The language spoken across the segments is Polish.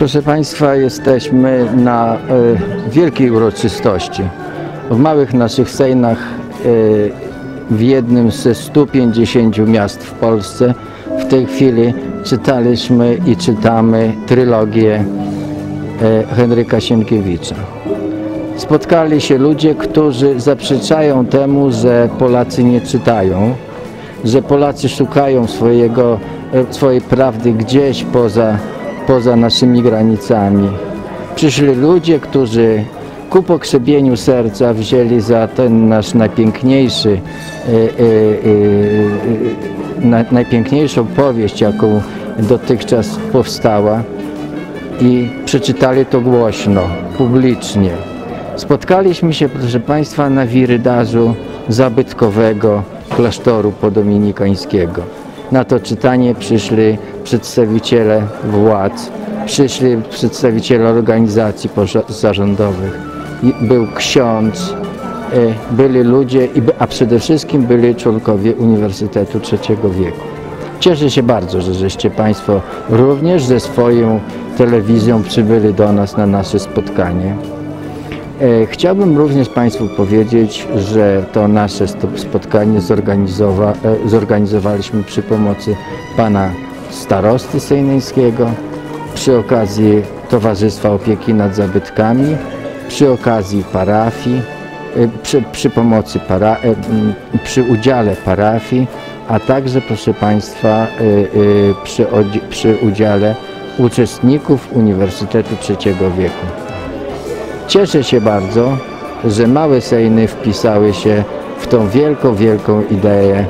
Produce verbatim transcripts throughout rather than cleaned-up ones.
Proszę Państwa, jesteśmy na y, wielkiej uroczystości. W małych naszych sejnach y, w jednym ze stu pięćdziesięciu miast w Polsce w tej chwili czytaliśmy i czytamy trylogię y, Henryka Sienkiewicza. Spotkali się ludzie, którzy zaprzeczają temu, że Polacy nie czytają, że Polacy szukają swojego, swojej prawdy gdzieś poza, poza naszymi granicami. Przyszli ludzie, którzy ku pokrzepieniu serca wzięli za ten nasz najpiękniejszy, yy, yy, yy, na, najpiękniejszą powieść, jaką dotychczas powstała, i przeczytali to głośno, publicznie. Spotkaliśmy się, proszę Państwa, na wirydarzu zabytkowego klasztoru podominikańskiego. Na to czytanie przyszli przedstawiciele władz, przyszli przedstawiciele organizacji pozarządowych, był ksiądz, byli ludzie, a przede wszystkim byli członkowie Uniwersytetu trzeciego wieku. Cieszę się bardzo, że żeście Państwo również ze swoją telewizją przybyli do nas na nasze spotkanie. Chciałbym również Państwu powiedzieć, że to nasze spotkanie zorganizowa zorganizowaliśmy przy pomocy pana starosty sejneńskiego, przy okazji Towarzystwa Opieki nad Zabytkami, przy okazji parafii, przy, przy pomocy para, przy udziale parafii, a także, proszę Państwa, przy, przy udziale uczestników Uniwersytetu trzeciego wieku. Cieszę się bardzo, że małe sejny wpisały się w tą wielką, wielką ideę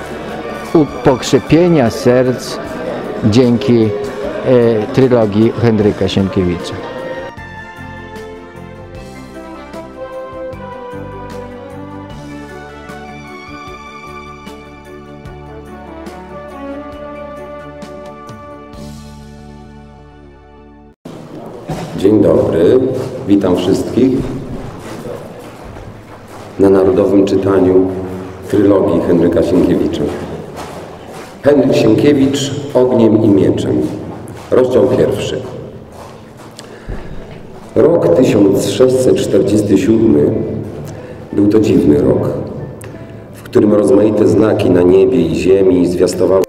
pokrzepienia serc dzięki e, trylogii Henryka Sienkiewicza. Dzień dobry, witam wszystkich na narodowym czytaniu trylogii Henryka Sienkiewicza. Henryk Sienkiewicz, Ogniem i mieczem. Rozdział pierwszy. Rok tysiąc sześćset czterdziesty siódmy był to dziwny rok, w którym rozmaite znaki na niebie i ziemi zwiastowały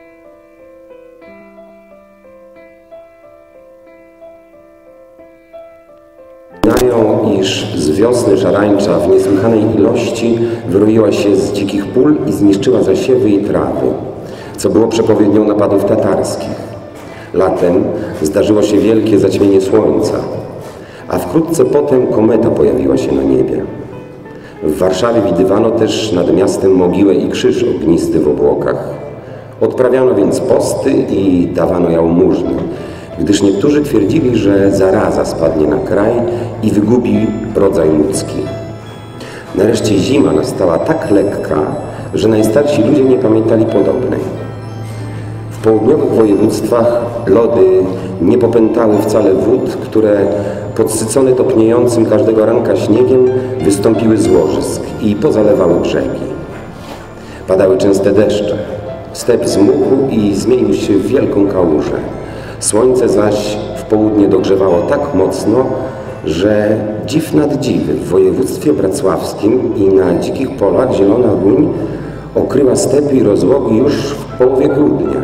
iż z wiosny szarańcza w niesłychanej ilości wyroiła się z dzikich pól i zniszczyła zasiewy i trawy, co było przepowiednią napadów tatarskich. Latem zdarzyło się wielkie zaćmienie słońca, a wkrótce potem kometa pojawiła się na niebie. W Warszawie widywano też nad miastem mogiłę i krzyż ognisty w obłokach. Odprawiano więc posty i dawano jałmużny, gdyż niektórzy twierdzili, że zaraza spadnie na kraj i wygubi rodzaj ludzki. Nareszcie zima nastała tak lekka, że najstarsi ludzie nie pamiętali podobnej. W południowych województwach lody nie popętały wcale wód, które podsycone topniejącym każdego ranka śniegiem wystąpiły z łożysk i pozalewały brzegi. Padały częste deszcze. Step zmógł i zmienił się w wielką kałużę. Słońce zaś w południe dogrzewało tak mocno, że dziw nad dziwy w województwie wrocławskim i na dzikich polach zielona ruń okryła stepy i rozłogi już w połowie grudnia.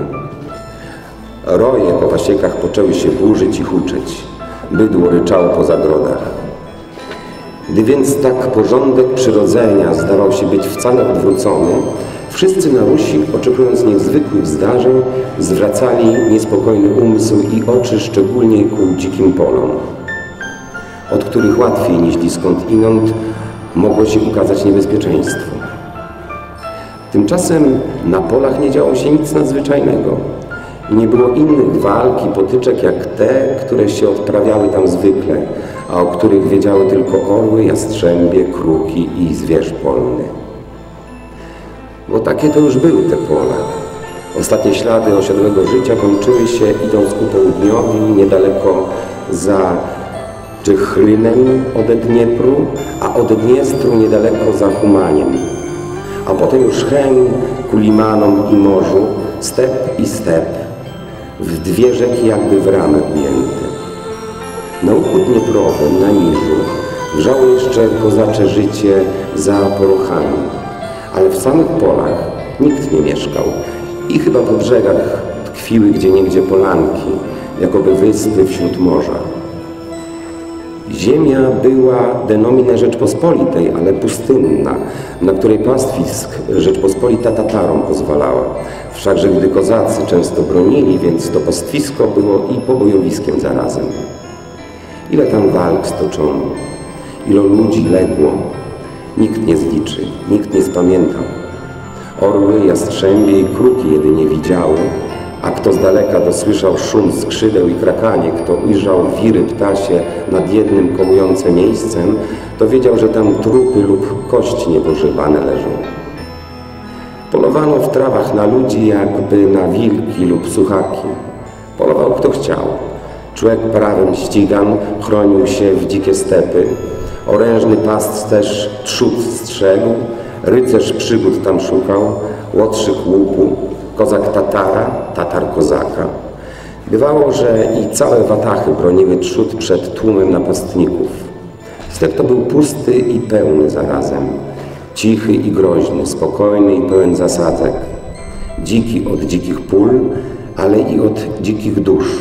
Roje po pasiekach poczęły się burzyć i huczeć. Bydło ryczało po zagrodach. Gdy więc tak porządek przyrodzenia zdawał się być wcale odwrócony, wszyscy na Rusi, oczekując niezwykłych zdarzeń, zwracali niespokojny umysł i oczy szczególnie ku dzikim polom, od których łatwiej niż skądinąd mogło się ukazać niebezpieczeństwo. Tymczasem na polach nie działo się nic nadzwyczajnego i nie było innych walk i potyczek jak te, które się odprawiały tam zwykle, a o których wiedziały tylko orły, jastrzębie, kruki i zwierz polny. Bo takie to już były te pola. Ostatnie ślady osiadłego życia kończyły się idąc ku południowi, niedaleko za Czychrynem ode Dniepru, a od Dniestru niedaleko za Humaniem. A potem już Chełm ku Limanom i morzu, step i step, w dwie rzeki jakby w ramę ujęte. Na uchu Dnieprowym, na Niżu, wrzało jeszcze kozacze życie za Porochami, ale w samych polach nikt nie mieszkał i chyba po brzegach tkwiły gdzieniegdzie polanki, jakoby wyspy wśród morza. Ziemia była de nomine Rzeczpospolitej, ale pustynna, na której pastwisk Rzeczpospolita Tatarom pozwalała. Wszakże gdy kozacy często bronili, więc to pastwisko było i pobojowiskiem zarazem. Ile tam walk stoczono, ilu ludzi legło, nikt nie zliczy, nikt nie spamiętał. Orły, jastrzębie i kruki jedynie widziały, a kto z daleka dosłyszał szum skrzydeł i krakanie, kto ujrzał wiry ptasie nad jednym kołującym miejscem, to wiedział, że tam trupy lub kości niepożywane leżą. Polowano w trawach na ludzi jakby na wilki lub suchaki. Polował kto chciał. Człowiek prawem ścigan chronił się w dzikie stepy, orężny pasterz trzód strzegł, rycerz przygód tam szukał, łotrzyk łupu, kozak Tatara, Tatar kozaka. Bywało, że i całe watachy broniły trzód przed tłumem napastników. Step to był pusty i pełny zarazem, cichy i groźny, spokojny i pełen zasadzek, dziki od dzikich pól, ale i od dzikich dusz.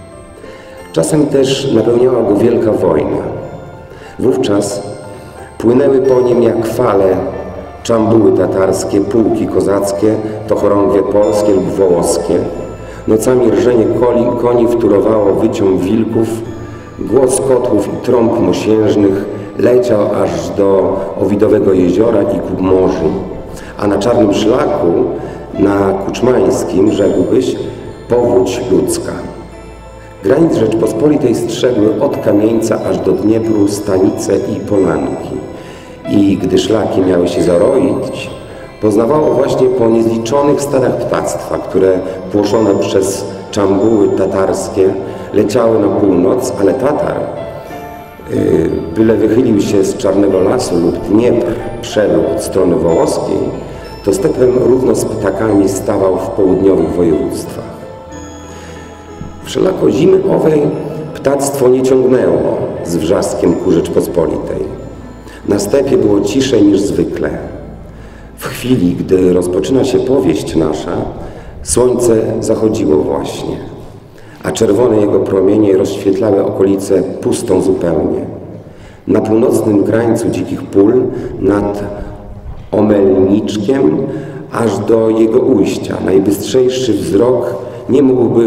Czasem też napełniała go wielka wojna. Wówczas płynęły po nim jak fale czambuły tatarskie, pułki kozackie, to chorągwie polskie lub wołoskie. Nocami rżenie koli, koni wtórowało wyciąg wilków, głos kotłów i trąb mosiężnych leciał aż do Owidowego jeziora i ku morzu, a na czarnym szlaku, na Kuczmańskim, rzekłbyś, powódź ludzka. Granic Rzeczpospolitej strzegły od Kamieńca aż do Dniepru stanice i polanki. I gdy szlaki miały się zaroić, poznawało właśnie po niezliczonych stadach ptactwa, które płoszone przez czambuły tatarskie leciały na północ, ale Tatar, yy, byle wychylił się z Czarnego Lasu lub Dniepr wszedł od strony wołoskiej, to stepem równo z ptakami stawał w południowych województwach. Wszelako zimy owej ptactwo nie ciągnęło z wrzaskiem ku Rzeczpospolitej. Na stepie było ciszej niż zwykle. W chwili, gdy rozpoczyna się powieść nasza, słońce zachodziło właśnie, a czerwone jego promienie rozświetlały okolice pustą zupełnie. Na północnym krańcu dzikich pól, nad Omelniczkiem, aż do jego ujścia, najbystrzejszy wzrok nie mógłby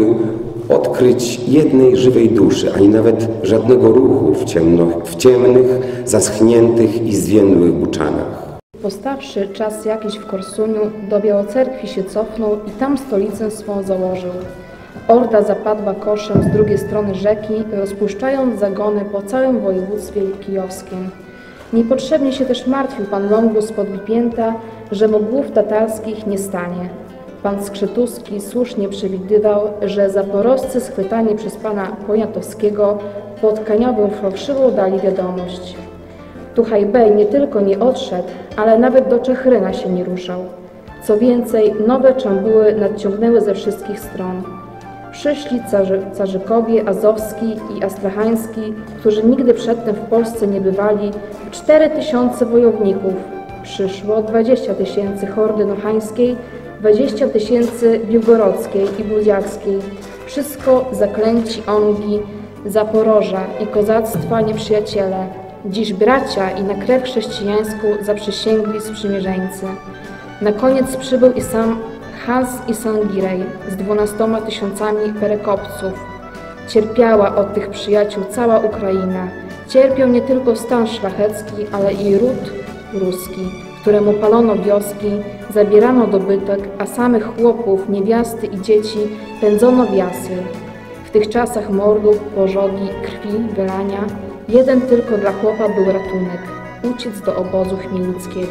odkryć jednej żywej duszy, ani nawet żadnego ruchu w, ciemno, w ciemnych, zaschniętych i zwiędłych buczanach. Postawszy czas jakiś w Korsuniu, do Białocerkwi się cofnął i tam stolicę swą założył. Orda zapadła koszem z drugiej strony rzeki, rozpuszczając zagony po całym województwie kijowskim. Niepotrzebnie się też martwił pan Longus z Podbipięta, że mu głów tatarskich nie stanie. Pan Skrzytuski słusznie przewidywał, że zaporowscy schwytani przez pana Poniatowskiego pod Kaniową fałszywą dali wiadomość. Tuchaj Bey nie tylko nie odszedł, ale nawet do Czechryna się nie ruszał. Co więcej, nowe czambuły nadciągnęły ze wszystkich stron. Przyszli carzy, Carzykowie, Azowski i Astrachański, którzy nigdy przedtem w Polsce nie bywali, cztery tysiące wojowników. Przyszło dwadzieścia tysięcy hordy nochańskiej, dwadzieścia tysięcy biłgorodzkiej i budziackiej. Wszystko zaklęci ongi, Zaporoża i kozactwa nieprzyjaciele. Dziś bracia i na krew chrześcijańską zaprzysięgli sprzymierzeńcy. Na koniec przybył i sam Hans i Sangirej z dwunastoma tysiącami perekopców. Cierpiała od tych przyjaciół cała Ukraina. Cierpiał nie tylko stan szlachecki, ale i ród ruski, któremu palono wioski, zabierano dobytek, a samych chłopów, niewiasty i dzieci pędzono w jasy. W tych czasach mordów, pożogi, krwi, wylania, jeden tylko dla chłopa był ratunek – uciec do obozu chmielnickiego.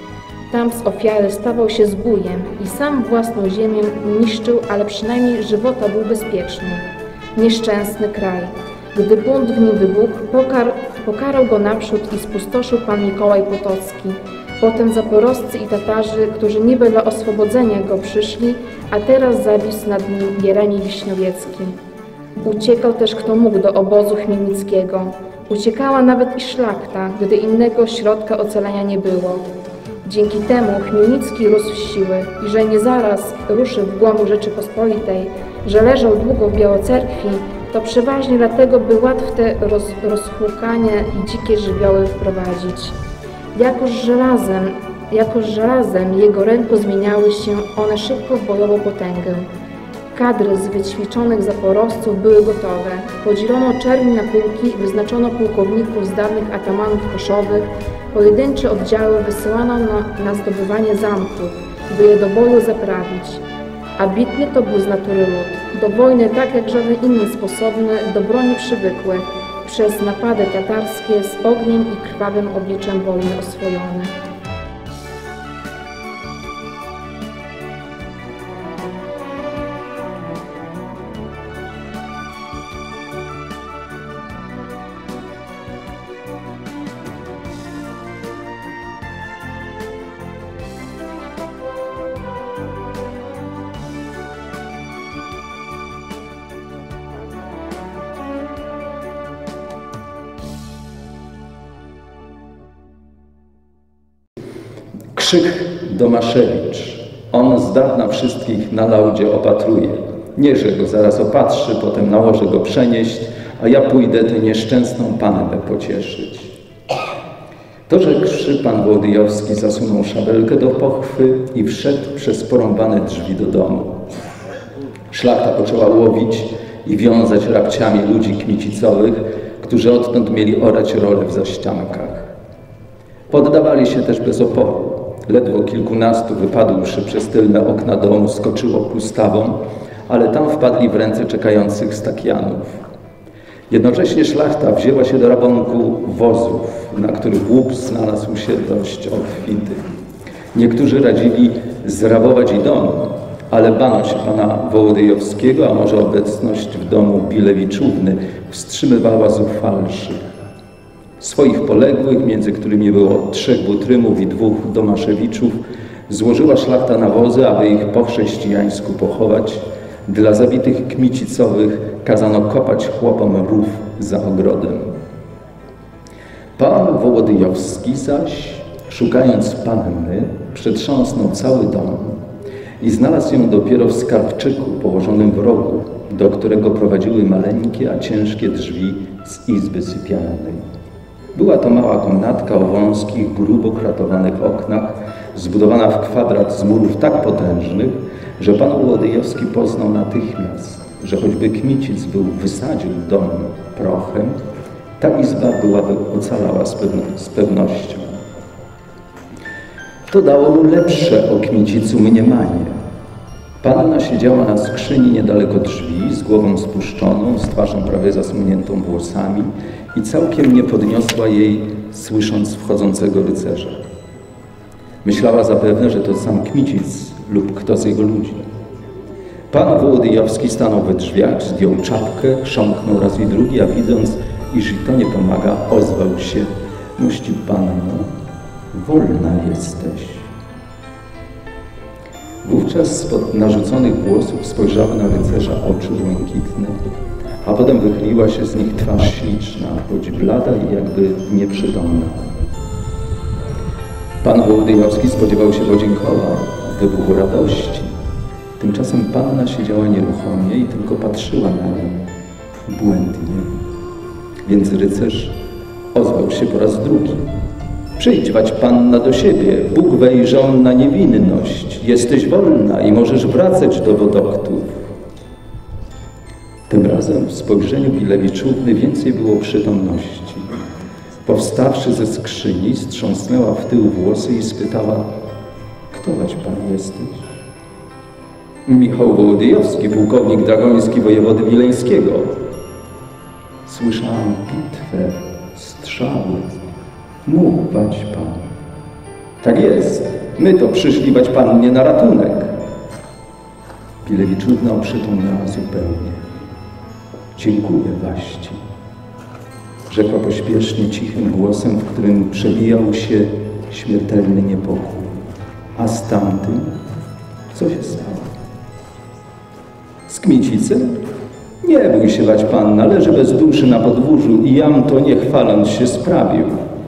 Tam z ofiary stawał się zbójem i sam własną ziemię niszczył, ale przynajmniej żywota był bezpieczny. Nieszczęsny kraj. Gdy bunt w nim wybuchł, pokar, pokarał go naprzód i spustoszył pan Mikołaj Potocki. Potem zaporowscy i Tatarzy, którzy niby dla oswobodzenia go przyszli, a teraz zawisł nad nim Jeremij Wiśniowiecki. Uciekał też kto mógł do obozu chmielnickiego. Uciekała nawet i szlachta, gdy innego środka ocalenia nie było. Dzięki temu Chmielnicki rósł w siły i że nie zaraz ruszył w głąb Rzeczypospolitej, że leżał długo w Białocerkwi, to przeważnie dlatego, by łatwe roz, rozhłukanie i dzikie żywioły wprowadzić. Jakoż żelazem, jakoż żelazem jego ręku zmieniały się one szybko w bojową potęgę. Kadry z wyćwiczonych zaporowców były gotowe. Podzielono czerni na pułki, wyznaczono pułkowników z dawnych atamanów koszowych, pojedyncze oddziały wysyłano na, na zdobywanie zamków, by je do boju zaprawić. A bitny to był z natury lud, do wojny tak jak żaden inny sposobny, do broni przywykły, przez napady tatarskie z ogniem i krwawym obliczem wojny oswojony. Krzyk Domaszewicz. On z dawna wszystkich na laudzie opatruje. Niechże go zaraz opatrzy, potem nałożę go przenieść, a ja pójdę tę nieszczęsną pannę pocieszyć. To rzekłszy, pan Wołodyjowski zasunął szabelkę do pochwy i wszedł przez porąbane drzwi do domu. Szlachta poczęła łowić i wiązać rapciami ludzi kmicicowych, którzy odtąd mieli orać rolę w zaściankach. Poddawali się też bez oporu. Ledwo kilkunastu wypadłszy przez tylne okna domu skoczyło pustawą, ale tam wpadli w ręce czekających stakianów. Jednocześnie szlachta wzięła się do rabunku wozów, na których łup znalazł się dość obfity. Niektórzy radzili zrabować i dom, ale bano się pana Wołodyjowskiego, a może obecność w domu Bilewiczówny wstrzymywała zuchwalszych. Swoich poległych, między którymi było trzech Butrymów i dwóch Domaszewiczów, złożyła szlachta na wozy, aby ich po chrześcijańsku pochować. Dla zabitych kmicicowych kazano kopać chłopom rów za ogrodem. Pan Wołodyjowski zaś, szukając panny, przetrząsnął cały dom i znalazł ją dopiero w skarbczyku położonym w rogu, do którego prowadziły maleńkie, a ciężkie drzwi z izby sypialnej. Była to mała komnatka o wąskich, grubo kratowanych oknach, zbudowana w kwadrat z murów tak potężnych, że pan Wołodyjowski poznał natychmiast, że choćby Kmicic był wysadził dom prochem, ta izba byłaby ocalała z, pewno z pewnością. To dało mu lepsze o Kmicicu mniemanie. Panna siedziała na skrzyni niedaleko drzwi, z głową spuszczoną, z twarzą prawie zasłoniętą włosami i całkiem nie podniosła jej, słysząc wchodzącego rycerza. Myślała zapewne, że to sam Kmicic lub kto z jego ludzi. Pan Wołodyjowski stanął we drzwiach, zdjął czapkę, chrząknął raz i drugi, a widząc, iż i to nie pomaga, ozwał się: mości panno, wolna jesteś. Wówczas spod narzuconych włosów spojrzały na rycerza oczy błękitne, a potem wychyliła się z nich twarz śliczna, choć blada i jakby nieprzytomna. Pan Wołodyjowski spodziewał się podziękowań, wybuchu radości. Tymczasem panna siedziała nieruchomie i tylko patrzyła na nią błędnie. Więc rycerz ozwał się po raz drugi: przyjdź wać panna do siebie, Bóg wejrzał na niewinność, jesteś wolna i możesz wracać do wodoktów. Tym razem w spojrzeniu Bilewiczówny więcej było przytomności. Powstawszy ze skrzyni, strząsnęła w tył włosy i spytała: kto wać pan jesteś? Michał Wołodyjowski, pułkownik dragoński wojewody wileńskiego. Słyszałam bitwę, strzały. Mógł wać pan. Tak jest, my to przyszli wać pannie na ratunek. Bilewiczówna oprzytomniała zupełnie. Dziękuję waści, rzekła pośpiesznie, cichym głosem, w którym przebijał się śmiertelny niepokój. A z tamtym co się stało? Z Kmicicem? Nie bój się bać, panna, leży bez duszy na podwórzu i jam to nie chwaląc się sprawił.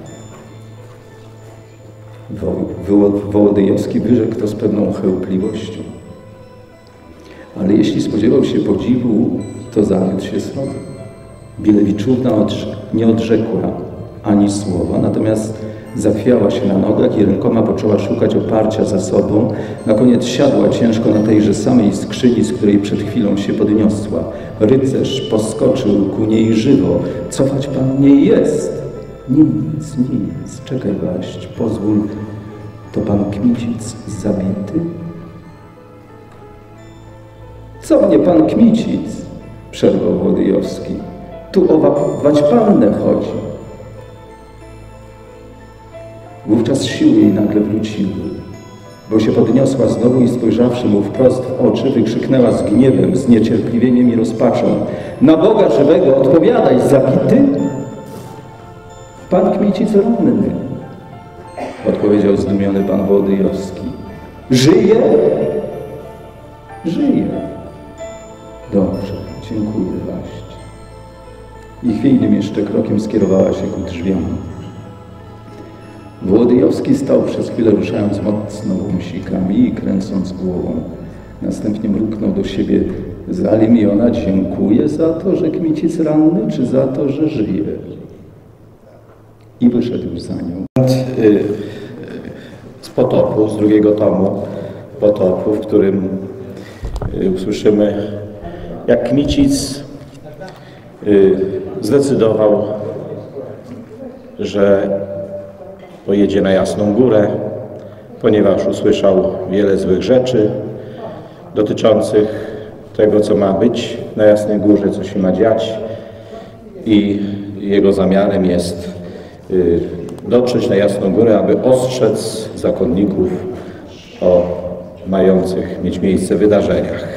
Wo Wołodyjowski wyrzekł to z pewną chełpliwością. Ale jeśli spodziewał się podziwu, to zawiódł się srogo. Bielewiczówna nie odrzekła ani słowa, natomiast zachwiała się na nogach i rękoma poczęła szukać oparcia za sobą. Na koniec siadła ciężko na tejże samej skrzyni, z której przed chwilą się podniosła. Rycerz poskoczył ku niej żywo. Cofać pan nie jest. Nic, nic. Czekaj, waść, pozwól. To pan Kmicic zabity? Co mnie pan Kmicic? Przerwał Wołodyjowski. Tu o Waćpannę chodzi. Wówczas siły jej nagle wróciły, bo się podniosła znowu i spojrzawszy mu wprost w oczy, wykrzyknęła z gniewem, z niecierpliwieniem i rozpaczą: na Boga żywego odpowiadaj, zabity? Pan Kmicic ranny, odpowiedział zdumiony pan Wołodyjowski. Żyje? Żyje. Dobrze, dziękuję, waść. I chwiejnym jeszcze krokiem skierowała się ku drzwiom. Wołodyjowski stał przez chwilę, ruszając mocno wąsikami i kręcąc głową. Następnie mruknął do siebie: zali mi ona dziękuję za to, że Kmicic ranny, czy za to, że żyje? I wyszedł za nią. Z Potopu, z drugiego tomu Potopu, w którym usłyszymy, jak Kmicic zdecydował, że pojedzie na Jasną Górę, ponieważ usłyszał wiele złych rzeczy dotyczących tego, co ma być na Jasnej Górze, co się ma dziać, i jego zamiarem jest dotrzeć na Jasną Górę, aby ostrzec zakonników o mających mieć miejsce wydarzeniach.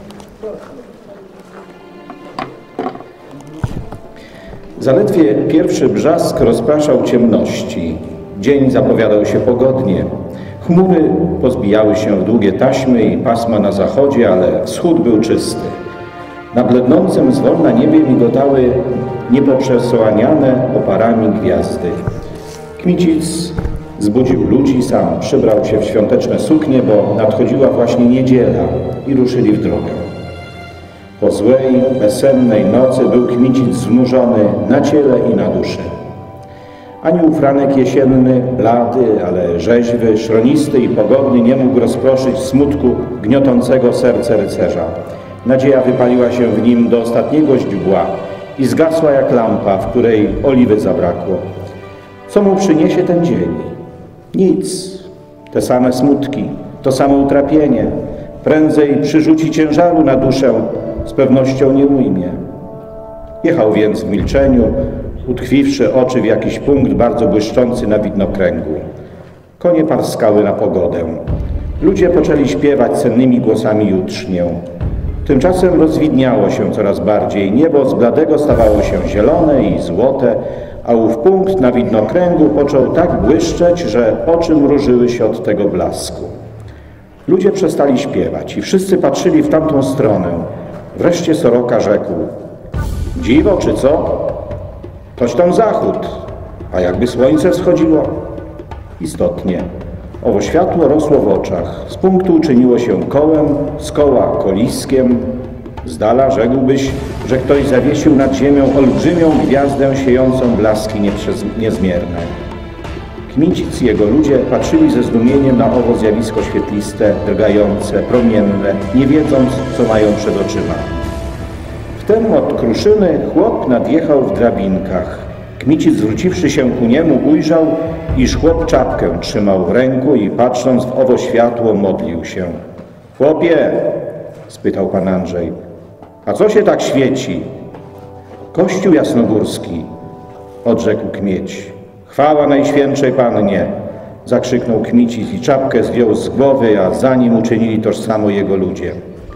Zaledwie pierwszy brzask rozpraszał ciemności. Dzień zapowiadał się pogodnie. Chmury pozbijały się w długie taśmy i pasma na zachodzie, ale wschód był czysty. Na blednącym zwolna niebie migotały niepoprzesłaniane oparami gwiazdy. Kmicic zbudził ludzi, sam przybrał się w świąteczne suknie, bo nadchodziła właśnie niedziela, i ruszyli w drogę. Po złej, bezsennej nocy był Kmicic znużony na ciele i na duszy. Ani ufranek jesienny, blady, ale rzeźwy, szronisty i pogodny, nie mógł rozproszyć smutku gniotącego serce rycerza. Nadzieja wypaliła się w nim do ostatniego źdźbła i zgasła jak lampa, w której oliwy zabrakło. Co mu przyniesie ten dzień? Nic. Te same smutki, to samo utrapienie. Prędzej przyrzuci ciężaru na duszę, z pewnością nie ujmie. Jechał więc w milczeniu, utkwiwszy oczy w jakiś punkt bardzo błyszczący na widnokręgu. Konie parskały na pogodę. Ludzie poczęli śpiewać sennymi głosami jutrznię. Tymczasem rozwidniało się coraz bardziej. Niebo z bladego stawało się zielone i złote, a ów punkt na widnokręgu począł tak błyszczeć, że oczy mrużyły się od tego blasku. Ludzie przestali śpiewać i wszyscy patrzyli w tamtą stronę. Wreszcie soroka rzekł: dziwo, czy co? Toś tam zachód, a jakby słońce wschodziło. Istotnie, owo światło rosło w oczach. Z punktu uczyniło się kołem, z koła koliskiem. Z dala rzekłbyś, że ktoś zawiesił nad ziemią olbrzymią gwiazdę siejącą blaski niezmierne. Kmicic i jego ludzie patrzyli ze zdumieniem na owo zjawisko świetliste, drgające, promienne, nie wiedząc, co mają przed oczyma. Wtem od kruszyny chłop nadjechał w drabinkach. Kmicic, zwróciwszy się ku niemu, ujrzał, iż chłop czapkę trzymał w ręku i patrząc w owo światło modlił się. — Chłopie! — spytał pan Andrzej. — A co się tak świeci? — Kościół jasnogórski — odrzekł Kmieć. — Chwała Najświętszej Pannie! — zakrzyknął Kmicic i czapkę zdjął z głowy, a za nim uczynili toż samo jego ludzie.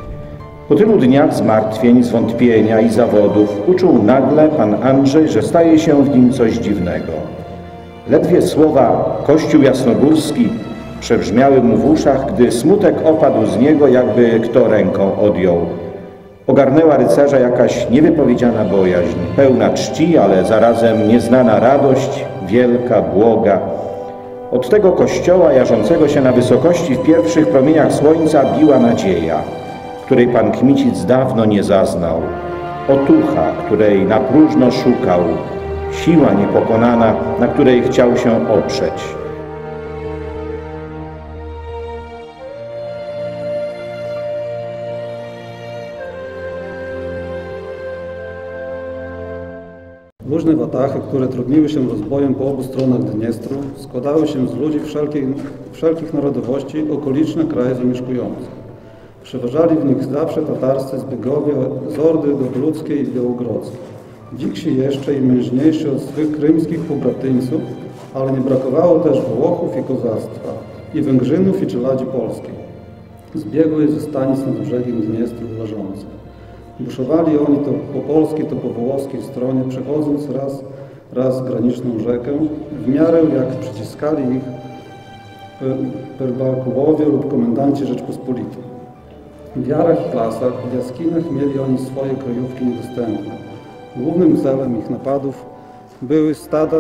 Po tylu dniach zmartwień, zwątpienia i zawodów uczuł nagle pan Andrzej, że staje się w nim coś dziwnego. Ledwie słowa Kościół jasnogórski przebrzmiały mu w uszach, gdy smutek opadł z niego, jakby kto ręką odjął. Ogarnęła rycerza jakaś niewypowiedziana bojaźń, pełna czci, ale zarazem nieznana radość, wielka, błoga. Od tego kościoła jarzącego się na wysokości w pierwszych promieniach słońca biła nadzieja, której pan Kmicic dawno nie zaznał. Otucha, której na próżno szukał, siła niepokonana, na której chciał się oprzeć. Różne watachy, które trudniły się rozbojem po obu stronach Dniestru, składały się z ludzi wszelkich, wszelkich narodowości okoliczne kraje zamieszkujące. Przeważali w nich zawsze tatarscy zbiegowie z Ordy Dobrludzkiej i Białogrodzkiej. Dziksi jeszcze i mężniejsi od swych krymskich pobratyńców, ale nie brakowało też Włochów i kozactwa, i Węgrzynów i czeladzi polskiej. Zbiegły ze stanic nad brzegiem Dniestru leżących. Buszowali oni to po polskiej, to po włoskiej stronie, przechodząc raz, raz graniczną rzekę, w miarę jak przyciskali ich perbakułowie lub komendanci Rzeczpospolitej. W jarach i klasach, w jaskiniach mieli oni swoje kryjówki niedostępne. Głównym celem ich napadów były stada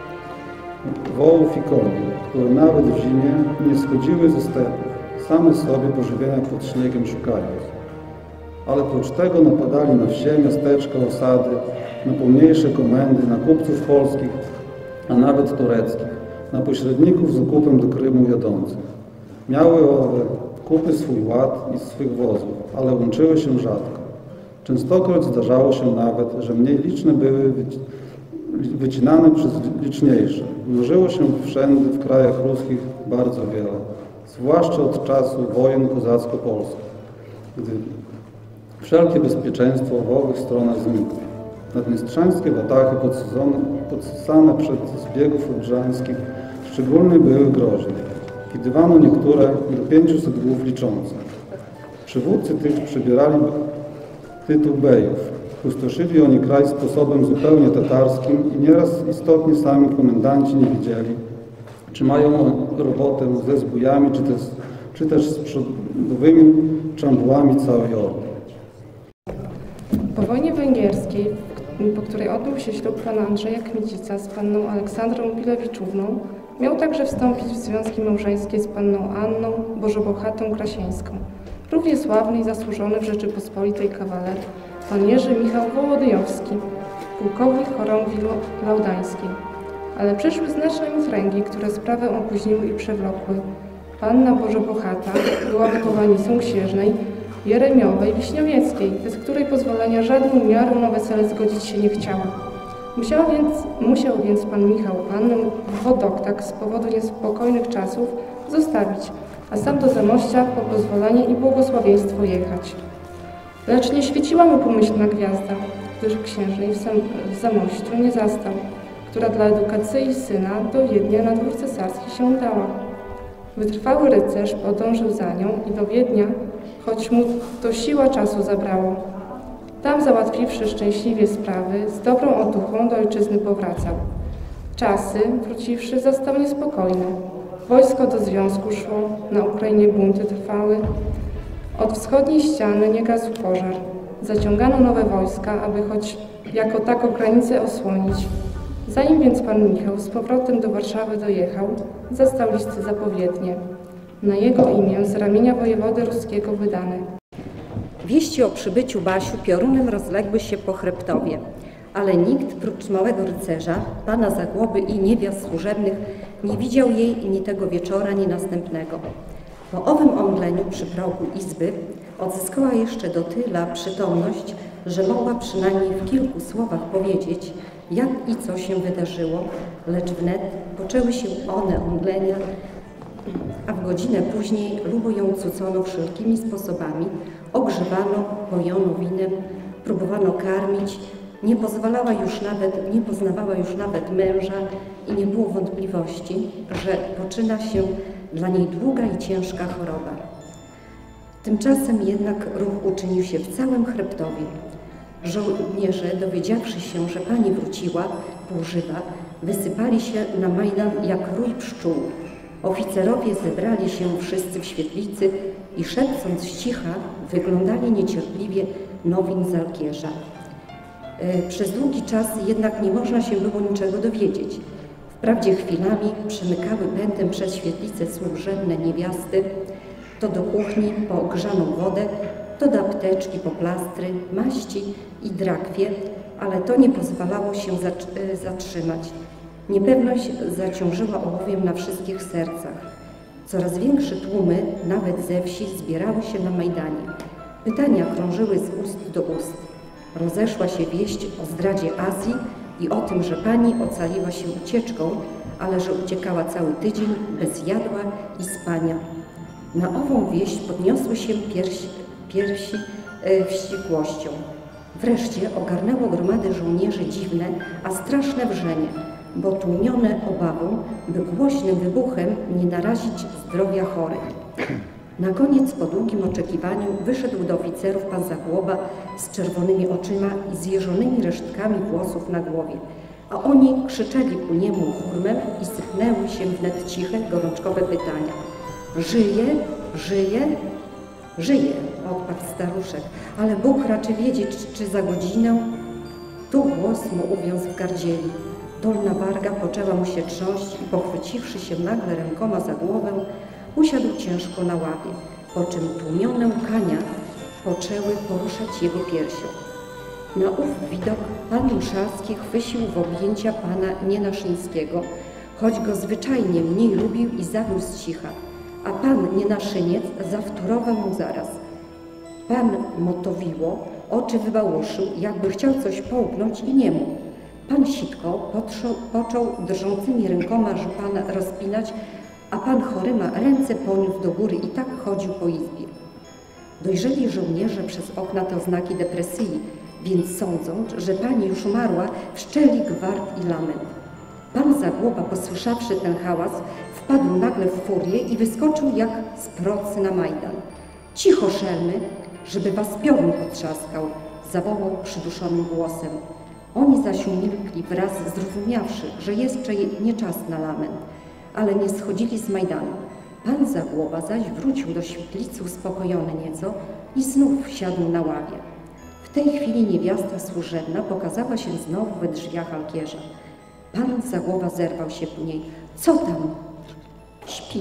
wołów i koni, które nawet w zimie nie schodziły ze stepów, same sobie pożywienia pod śniegiem szukając. Ale prócz tego napadali na wsie, miasteczka, osady, na pomniejsze komendy, na kupców polskich, a nawet tureckich, na pośredników z okupem do Krymu jadących. Miały owe kupy swój ład i swych wozów, ale łączyły się rzadko. Częstokroć zdarzało się nawet, że mniej liczne były wycinane przez liczniejsze. Mnożyło się wszędy w krajach ruskich bardzo wiele, zwłaszcza od czasu wojen kozacko-polskich, gdy wszelkie bezpieczeństwo w owych stronach znikło. Naddniestrzańskie watachy podsysane przed zbiegów odrzańskich szczególnie były groźne. Widywano niektóre do pięciuset głów liczące. Przywódcy tych przybierali tytuł bejów. Pustoszyli oni kraj sposobem zupełnie tatarskim i nieraz istotnie sami komendanci nie wiedzieli, czy mają robotę ze zbójami, czy też, czy też z przodowymi czambułami całej ordy. Po wojnie węgierskiej, po której odbył się ślub pana Andrzeja Kmicica z panną Aleksandrą Bilewiczówną, miał także wstąpić w związki małżeńskie z panną Anną Bożobohatą Krasieńską. Równie sławny i zasłużony w Rzeczypospolitej kawaler, pan Jerzy Michał Wołodyjowski, pułkownik chorągwi laudańskiej. Ale przyszły znaczne intręgi, które sprawę opóźniły i przewlokły. Panna Bożobohata była wychowanicą księżnej Jeremiowej Wiśniowieckiej, bez której pozwolenia żadną miarą na wesele zgodzić się nie chciała. Musiał więc, musiał więc pan Michał pannę Wodoktak z powodu niespokojnych czasów zostawić, a sam do Zamościa po pozwolenie i błogosławieństwo jechać. Lecz nie świeciła mu pomyślna gwiazda, gdyż księżnej w, Sam, w Zamościu nie zastał, która dla edukacji syna do Wiednia na dwór cesarski się udała. Wytrwały rycerz podążył za nią i do Wiednia, choć mu to siła czasu zabrało. Tam załatwiwszy szczęśliwie sprawy, z dobrą otuchą do ojczyzny powracał. Czasy, wróciwszy, zastał niespokojne. Wojsko do związku szło, na Ukrainie bunty trwały. Od wschodniej ściany nie gasł pożar. Zaciągano nowe wojska, aby choć jako tako granicę osłonić. Zanim więc pan Michał z powrotem do Warszawy dojechał, zastał listy zapowiednie. Na jego imię z ramienia wojewody ruskiego wydane. Wieści o przybyciu Basiu piorunem rozległy się po Chreptowie, ale nikt prócz małego rycerza, pana Zagłoby i niewiast służebnych nie widział jej ni tego wieczora, ni następnego. Po owym omdleniu przy progu izby odzyskała jeszcze do tyla przytomność, że mogła przynajmniej w kilku słowach powiedzieć, jak i co się wydarzyło, lecz wnet poczęły się one omdlenia, a w godzinę później lubo ją cucono wszelkimi sposobami, ogrzewano, pojono winem, próbowano karmić, nie pozwalała już nawet, nie poznawała już nawet męża i nie było wątpliwości, że poczyna się dla niej długa i ciężka choroba. Tymczasem jednak ruch uczynił się w całym Chreptowie. Żołnierze, dowiedziawszy się, że pani wróciła, półżywa, wysypali się na Majdan jak rój pszczół. Oficerowie zebrali się wszyscy w świetlicy i szepcąc z cicha wyglądali niecierpliwie nowin z Alkierza. Przez długi czas jednak nie można się było niczego dowiedzieć. Wprawdzie chwilami przemykały pędem przez świetlice służebne niewiasty, to do kuchni po ogrzaną wodę, to do apteczki po plastry, maści i drakwie, ale to nie pozwalało się zatrzymać. Niepewność zaciążyła ołowiem na wszystkich sercach. Coraz większe tłumy, nawet ze wsi, zbierały się na Majdanie. Pytania krążyły z ust do ust. Rozeszła się wieść o zdradzie Azji i o tym, że pani ocaliła się ucieczką, ale że uciekała cały tydzień bez jadła i spania. Na ową wieść podniosły się piersi, piersi e, wściekłością. Wreszcie ogarnęło gromady żołnierzy dziwne, a straszne wrzenie, bo tłumione obawą, by głośnym wybuchem nie narazić zdrowia chorych. Na koniec po długim oczekiwaniu wyszedł do oficerów pan Zagłoba z czerwonymi oczyma i zjeżonymi resztkami włosów na głowie, a oni krzyczeli ku niemu hurmem i sypnęły się wnet ciche, gorączkowe pytania. Żyje? Żyje? Żyje, odparł staruszek, ale Bóg raczy wiedzieć, czy za godzinę. Tu głos mu uwiązł w gardzieli. Dolna warga poczęła mu się trząść i pochwyciwszy się nagle rękoma za głowę, usiadł ciężko na ławie, po czym tłumione łkania poczęły poruszać jego piersią. Na ów widok pan Muszalski chwycił w objęcia pana Nienaszyńskiego, choć go zwyczajnie mniej lubił i zawił z cicha, a pan Nienaszyniec zawtórował mu zaraz. Pan Motowiło oczy wybałuszył, jakby chciał coś połknąć i nie mógł. Pan Sitko począł, począł drżącymi rękoma żupana rozpinać, a pan Choryma ręce poniósł do góry i tak chodził po izbie. Dojrzeli żołnierze przez okna te oznaki depresji, więc sądząc, że pani już umarła, wszczęli gwart i lament. Pan Zagłoba, posłyszawszy ten hałas, wpadł nagle w furię i wyskoczył jak z procy na Majdan. Cicho, szelmy, żeby was piorun potrzaskał, zawołał przyduszonym głosem. Oni zaś umilkli wraz zrozumiawszy, że jeszcze nie czas na lament, ale nie schodzili z Majdanu. Pan Zagłoba zaś wrócił do świetlicy uspokojony nieco i znów siadł na ławie. W tej chwili niewiasta służebna pokazała się znowu we drzwiach Alkierza. Pan Zagłoba zerwał się w niej. Co tam? Śpi.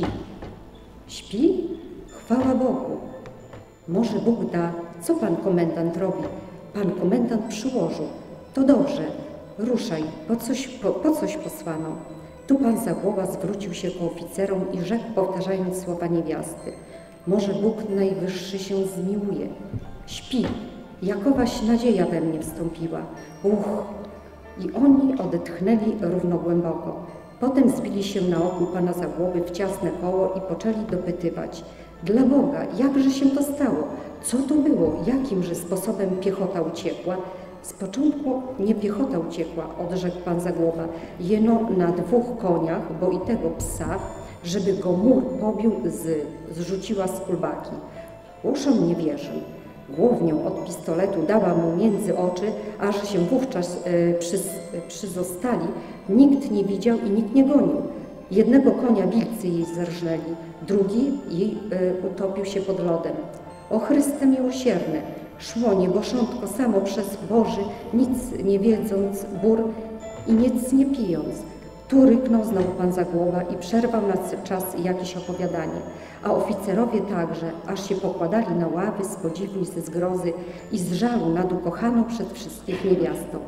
Śpi? Chwała Bogu. Może Bóg da. Co pan komendant robi? Pan komendant przyłożył. To dobrze. Ruszaj. Po coś, po, po coś posłano. Tu pan Zagłoba zwrócił się ku oficerom i rzekł, powtarzając słowa niewiasty. Może Bóg Najwyższy się zmiłuje. Śpi. Jakowaś nadzieja we mnie wstąpiła. Uch. I oni odetchnęli równo głęboko. Potem zbili się na oku pana Zagłoby w ciasne koło i poczęli dopytywać. Dla Boga, jakże się to stało? Co to było? Jakimże sposobem piechota uciekła? Z początku nie piechota uciekła, odrzekł pan Zagłoba, jeno na dwóch koniach, bo i tego psa, żeby go mur pobił, z, zrzuciła z kulbaki. Uszom nie wierzył. Głownią od pistoletu dała mu między oczy, aż się wówczas e, przy, przyzostali. Nikt nie widział i nikt nie gonił. Jednego konia wilcy jej zerżnęli, drugi jej e, utopił się pod lodem. O Chryste miłosierny, szło nieboszczątko samo przez Boży, nic nie wiedząc, bór i nic nie pijąc. Tu ryknął znowu pan Zagłoba i przerwał na czas jakieś opowiadanie, a oficerowie także, aż się pokładali na ławy z podziwu i ze zgrozy i z żalu nad ukochaną przed wszystkich niewiastą.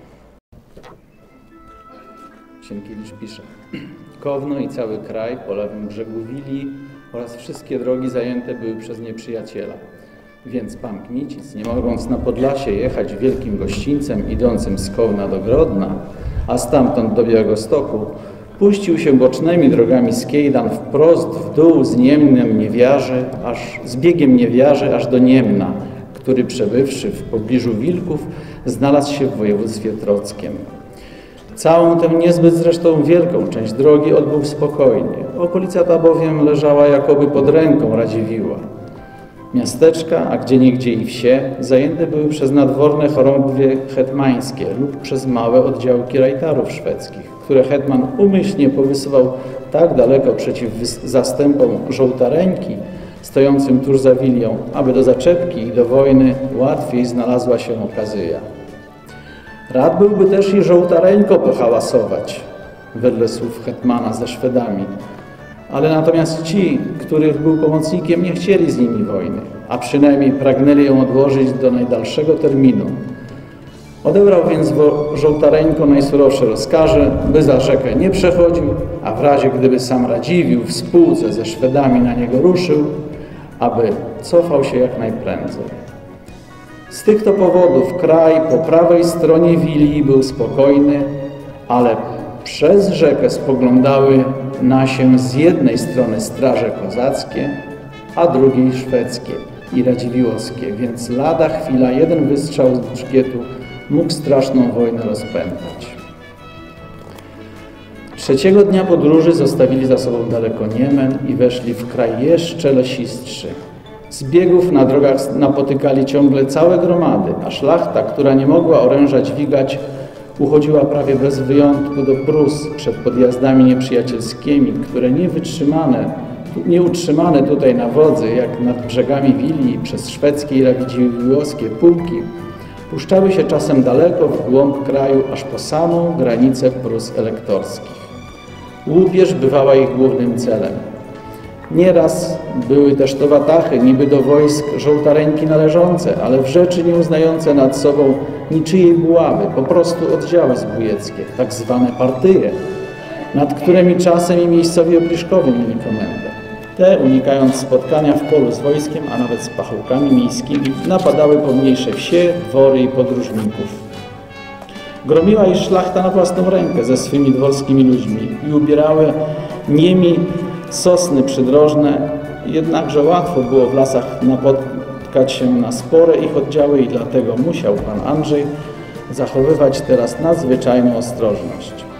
Sienkiewicz pisze. Kowno i cały kraj po lewym brzegu Wili oraz wszystkie drogi zajęte były przez nieprzyjaciela. Więc pan Kmicic, nie mogąc na Podlasie jechać wielkim gościńcem idącym z Kołna do Grodna, a stamtąd do Białegostoku, puścił się bocznymi drogami z Kiejdan wprost w dół z Niemnem Niewiarzy, aż z biegiem Niewiarzy aż do Niemna, który przebywszy w pobliżu Wilków, znalazł się w województwie trockiem. Całą tę niezbyt zresztą wielką część drogi odbył spokojnie. Okolica ta bowiem leżała jakoby pod ręką Radziwiłła. Miasteczka, a gdzieniegdzie i wsie, zajęte były przez nadworne chorągwie hetmańskie lub przez małe oddziałki rajtarów szwedzkich, które hetman umyślnie powysyłał tak daleko przeciw zastępom żołtareńki, stojącym tuż za Wilią, aby do zaczepki i do wojny łatwiej znalazła się okazja. Rad byłby też i żołtareńko pohałasować, wedle słów hetmana ze Szwedami, ale natomiast ci, których był pomocnikiem, nie chcieli z nimi wojny, a przynajmniej pragnęli ją odłożyć do najdalszego terminu. Odebrał więc żołtareńko najsurowsze rozkazy, by za rzekę nie przechodził, a w razie gdyby sam Radziwiłł w spółce ze Szwedami na niego ruszył, aby cofał się jak najprędzej. Z tych to powodów kraj po prawej stronie Wilii był spokojny, ale przez rzekę spoglądały na się z jednej strony straże kozackie, a drugiej szwedzkie i radziwiłłowskie, więc lada chwila jeden wystrzał z muszkietu mógł straszną wojnę rozpętać. Trzeciego dnia podróży zostawili za sobą daleko Niemen i weszli w kraj jeszcze lesistszy. Z biegów na drogach napotykali ciągle całe gromady, a szlachta, która nie mogła oręża dźwigać, uchodziła prawie bez wyjątku do Prus przed podjazdami nieprzyjacielskimi, które nie wytrzymane, nie utrzymane tutaj na wodzy, jak nad brzegami Wilii przez szwedzkie i radziwiłłowskie pułki, puszczały się czasem daleko w głąb kraju, aż po samą granicę Prus elektorskich. Łupież bywała ich głównym celem. Nieraz były też to watachy, niby do wojsk żołtareńki należące, ale w rzeczy nie uznające nad sobą niczyjej buławy, po prostu oddziały zbójeckie, tak zwane partyje, nad którymi czasem i miejscowi opriszkowie mieli komendę. Te, unikając spotkania w polu z wojskiem, a nawet z pachołkami miejskimi, napadały pomniejsze wsie, dwory i podróżników. Gromiła ich szlachta na własną rękę ze swymi dworskimi ludźmi i ubierały niemi sosny przydrożne, jednakże łatwo było w lasach napotkać się na spore ich oddziały i dlatego musiał pan Andrzej zachowywać teraz nadzwyczajną ostrożność.